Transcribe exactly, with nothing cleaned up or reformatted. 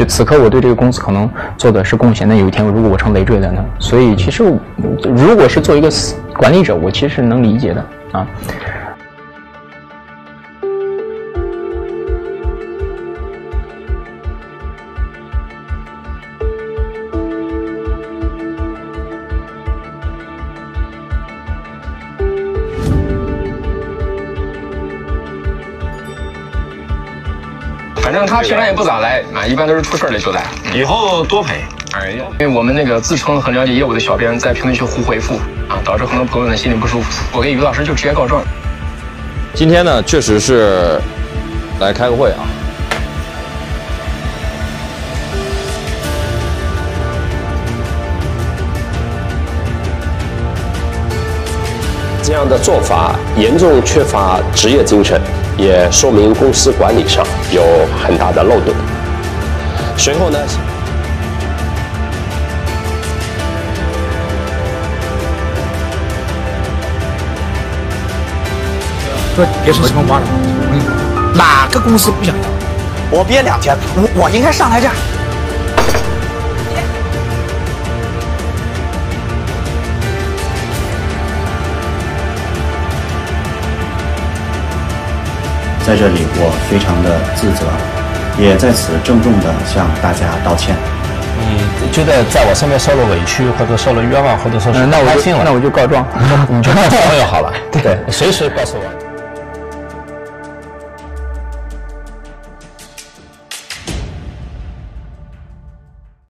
就此刻我对这个公司可能做的是贡献，那有一天如果我成累赘了呢？所以其实如果是做一个管理者，我其实是能理解的啊。 反正他平常也不咋来啊，一般都是出事了就来。 以后多陪。 哎呀，因为我们那个自称很了解业务的小编在评论区互回复啊，导致很多朋友呢心里不舒服。我跟于老师就直接告状。 今天呢，确实是来开个会啊。 这样的做法严重缺乏职业精神，也说明公司管理上有很大的漏洞。随后呢， 说别说什么挖了，我跟你说，哪个公司不想要？我憋两天，我我应该上来这样。 在这里，我非常的自责，也在此郑重的向大家道歉。 你觉得在我身边受了委屈，或者受了冤枉，或者说是不高兴了， 那我就告状， 你就告朋友好了，对，随时告诉我。